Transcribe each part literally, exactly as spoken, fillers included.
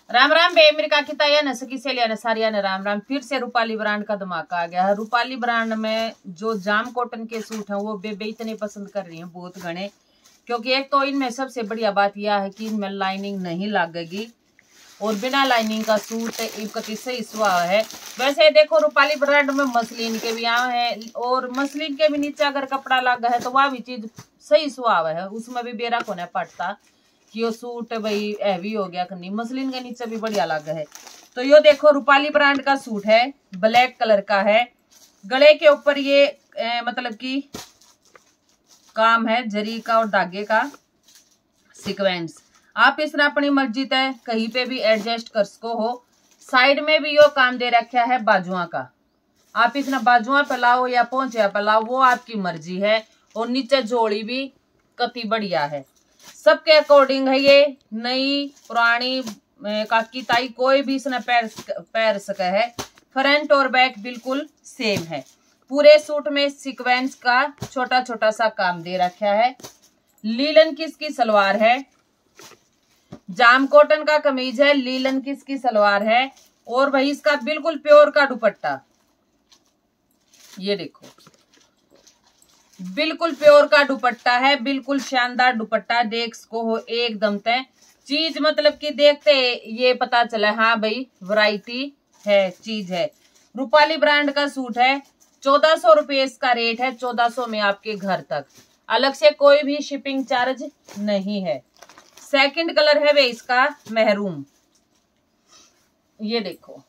राम राम बे मेरे काकी ताया न सकी से लिया न सारिया ने राम राम। फिर से रूपाली ब्रांड का धमाका आ गया है। रूपाली ब्रांड में जो जाम कॉटन के सूट हैं वो बेबे इतने पसंद कर रही हैं बहुत घने, क्योंकि एक तो इनमें सबसे बढ़िया बात यह है कि इनमें लाइनिंग नहीं लगेगी और बिना लाइनिंग का सूट इकती सही सुहा है। वैसे देखो रूपाली ब्रांड में मसलिन के भी यहाँ है और मसलिन के भी नीचे अगर कपड़ा लगा है तो वह भी चीज सही सुहाव है, उसमें भी बेरा को नहीं पड़ता कि ये सूट भाई हैवी हो गया करनी। मसलिन के नीचे भी बढ़िया लगा है। तो ये देखो रूपाली ब्रांड का सूट है, ब्लैक कलर का है। गले के ऊपर ये ए, मतलब कि काम है जरी का और धागे का सीक्वेंस। आप इसने अपनी मर्जी तय कहीं पे भी एडजस्ट कर सको हो। साइड में भी यो काम दे रखा है बाजुआ का, आप इसने बाजुआ पे लाओ या पहुंचे पे लाओ वो आपकी मर्जी है। और नीचे जोड़ी भी कति बढ़िया है, सबके अकॉर्डिंग है। ये नई पुरानी काकी ताई कोई भी इसने पैर पैर सके है। फ्रंट और बैक बिल्कुल सेम है। पूरे सूट में सीक्वेंस का छोटा छोटा सा काम दे रखा है। लीलन की इसकी सलवार है, जाम कॉटन का कमीज है, लीलन की इसकी सलवार है और वही इसका बिल्कुल प्योर का दुपट्टा। ये देखो बिल्कुल प्योर का दुपट्टा है, बिल्कुल शानदार दुपट्टा। देख सको हो एकदम तय चीज, मतलब कि देखते ये पता चला हाँ भाई वैरायटी है, चीज है। रूपाली ब्रांड का सूट है, चौदह सौ रुपये इसका रेट है। चौदह सौ में आपके घर तक, अलग से कोई भी शिपिंग चार्ज नहीं है। सेकंड कलर है वे इसका महरून। ये देखो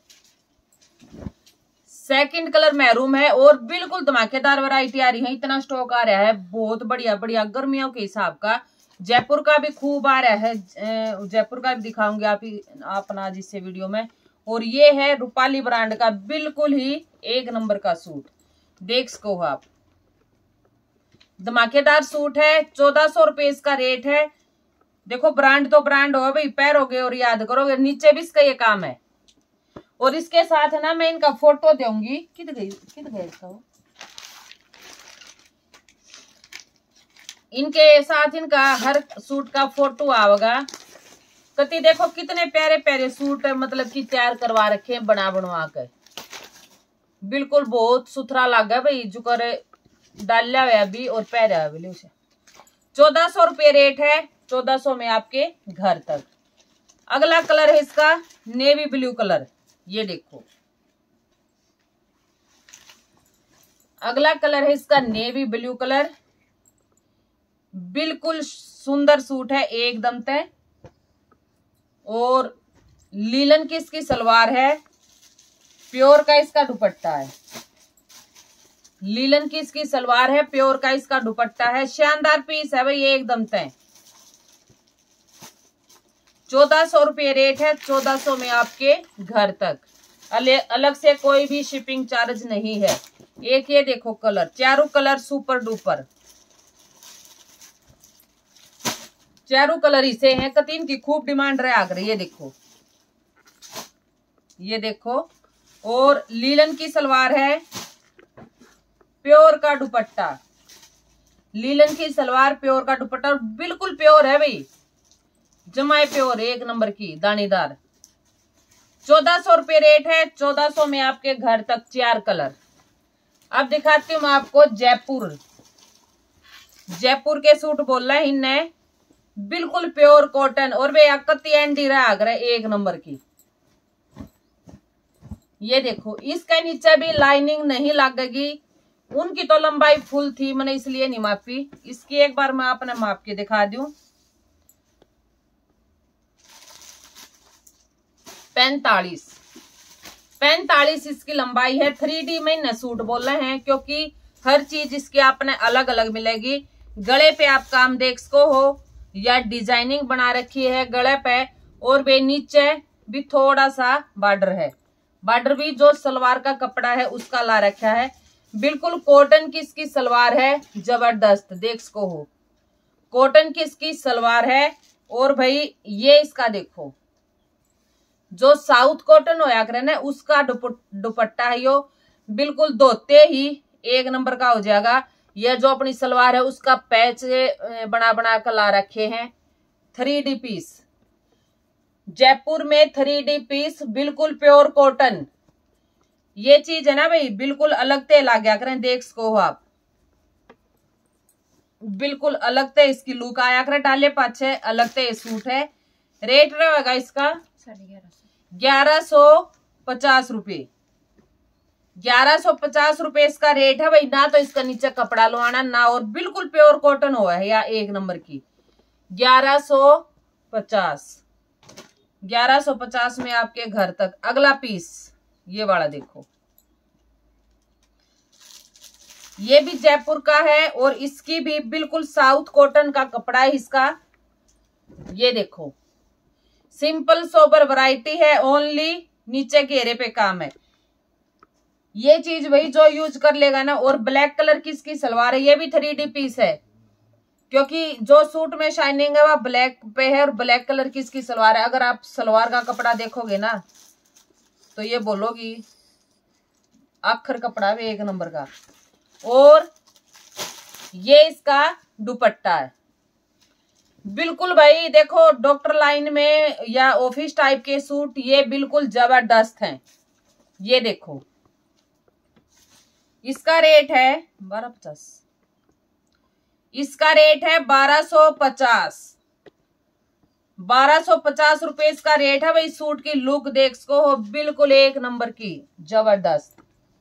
सेकंड कलर महरून है और बिल्कुल धमाकेदार वैरायटी आ रही है। इतना स्टॉक आ रहा है बहुत बढ़िया बढ़िया गर्मियों के हिसाब का। जयपुर का भी खूब आ रहा है, जयपुर का भी दिखाऊंगी आप अपना जिससे वीडियो में। और ये है रूपाली ब्रांड का बिल्कुल ही एक नंबर का सूट, देख सको आप धमाकेदार सूट है। चौदह सौ रुपये इसका रेट है। देखो ब्रांड तो ब्रांड हो भाई, पैरोगे और याद करोगे। नीचे भी इसका ये काम है और इसके साथ है ना मैं इनका फोटो दूंगी। किधर गई किधर गई इसका वो? इनके साथ इनका हर सूट का फोटो आवेगा। कति देखो कितने प्यारे प्यारे सूट मतलब कि तैयार करवा रखे हैं बना बनवा कर। बिल्कुल बहुत सुथरा लगा भाई, जो करे डालिया हुआ भी और पैरा हुआ भी। चौदह सौ रुपये रेट है, चौदह सौ में आपके घर तक। अगला कलर है इसका नेवी ब्लू कलर। ये देखो अगला कलर है इसका नेवी ब्लू कलर। बिल्कुल सुंदर सूट है एकदम तय और लीलन की इसकी सलवार है, प्योर का इसका दुपट्टा है। लीलन की इसकी सलवार है, प्योर का इसका दुपट्टा है। शानदार पीस है भाई एकदम तय। चौदह सौ रुपये रेट है, चौदह सौ में आपके घर तक। अलग से कोई भी शिपिंग चार्ज नहीं है। एक ये देखो कलर, चारों कलर सुपर डुपर, चारों कलर इसे हैं। कतीन की खूब डिमांड रहा कर। ये देखो ये देखो और लीलन की सलवार है, प्योर का दुपट्टा। लीलन की सलवार प्योर का दुपट्टा और बिल्कुल प्योर है भाई, जमाए प्योर एक नंबर की दानेदार। चौदह सौ रुपये रेट है, चौदह सौ में आपके घर तक। चार कलर। अब दिखाती हूँ मैं आपको जयपुर। जयपुर के सूट बोल रहे हैं इनने, बिल्कुल प्योर कॉटन और वे कत्ती एंडी रहा एक नंबर की। ये देखो इसका नीचे भी लाइनिंग नहीं लगेगी। उनकी तो लंबाई फुल थी, मैंने इसलिए नहीं मापी। इसकी एक बार मैं अपने माप के दिखा दूं। पैंतालीस पैंतालीस इसकी लंबाई है। थ्री डी में न सूट बोल रहे हैं क्योंकि हर चीज इसकी आपने अलग अलग मिलेगी। गले पे आप काम देख सको हो या डिजाइनिंग बना रखी है गले पे और वे नीचे भी थोड़ा सा बॉर्डर है। बॉर्डर भी जो सलवार का कपड़ा है उसका ला रखा है। बिल्कुल कॉटन की इसकी सलवार है, जबरदस्त देख सको हो। कॉटन की इसकी सलवार है और भाई ये इसका देखो जो साउथ कॉटन होया करे ना उसका दुपट्टा है। यो बिल्कुल धोते ही एक नंबर का हो जाएगा। यह जो अपनी सलवार है उसका पैच बना बना कर ला रखे हैं। थ्री डी पीस जयपुर में थ्री डी पीस बिल्कुल प्योर कॉटन। ये चीज है ना भाई, बिल्कुल अलग ते ला गया करें, देख सको आप, बिल्कुल अलग ते इसकी लुक आया करे, डाले पाछे अलग ते सूट है। रेट रहेगा इसका ग्यारह सौ पचास रुपये, ग्यारह सौ पचास रुपए इसका रेट है भाई। ना तो इसका नीचे कपड़ा लुआना ना, और बिल्कुल प्योर कॉटन हुआ है या एक नंबर की। ग्यारह सौ पचास, ग्यारह सौ पचास में आपके घर तक। अगला पीस ये वाला देखो, ये भी जयपुर का है और इसकी भी बिल्कुल साउथ कॉटन का कपड़ा है इसका। ये देखो सिंपल सोबर वैरायटी है, ओनली नीचे घेरे पे काम है। ये चीज वही जो यूज कर लेगा ना। और ब्लैक कलर की इसकी सलवार है, ये भी थ्री डी पीस है, क्योंकि जो सूट में शाइनिंग है वह ब्लैक पे है और ब्लैक कलर की इसकी सलवार है। अगर आप सलवार का कपड़ा देखोगे ना तो ये बोलोगी आखिर कपड़ा भी एक नंबर का। और ये इसका दुपट्टा है, बिल्कुल भाई देखो डॉक्टर लाइन में या ऑफिस टाइप के सूट ये बिल्कुल जबरदस्त हैं। ये देखो इसका रेट है बारह पचास, इसका रेट है बारह सौ पचास, बारह सौ पचास रुपए इसका रेट है भाई। सूट की लुक देख सको हो, बिल्कुल एक नंबर की जबरदस्त।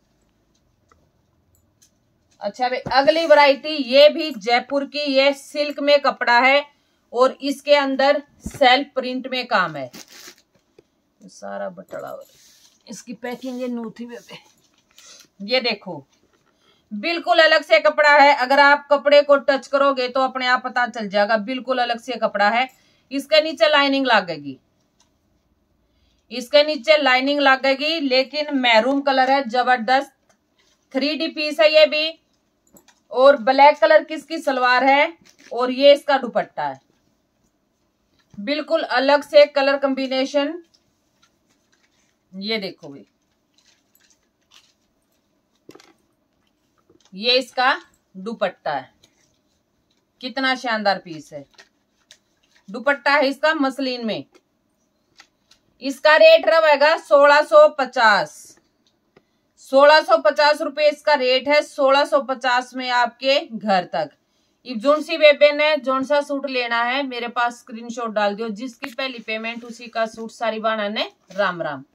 अच्छा भाई अगली वैरायटी ये भी जयपुर की, ये सिल्क में कपड़ा है और इसके अंदर सेल्फ प्रिंट में काम है। सारा बटड़ा हो, इसकी पैकिंग है नूथी पे। ये देखो बिल्कुल अलग से कपड़ा है, अगर आप कपड़े को टच करोगे तो अपने आप पता चल जाएगा, बिल्कुल अलग से कपड़ा है। इसके नीचे लाइनिंग लगेगी, इसके नीचे लाइनिंग लगेगी, लेकिन मैरून कलर है जबरदस्त। थ्री डी पीस है ये भी, और ब्लैक कलर की इसकी सलवार है और ये इसका दुपट्टा है। बिल्कुल अलग से कलर कॉम्बिनेशन। ये देखो भाई ये इसका दुपट्टा है, कितना शानदार पीस है। दुपट्टा है इसका मसलिन में। इसका रेट रहेगा सोलह सौ पचास, सोलह सौ पचास रुपए इसका रेट है। सोलह सौ पचास में आपके घर तक। इब जोन सी बेबे ने जोन सा सूट लेना है मेरे पास स्क्रीनशॉट डाल दियो, जिसकी पहली पेमेंट उसी का सूट सारी बाना ने। राम राम।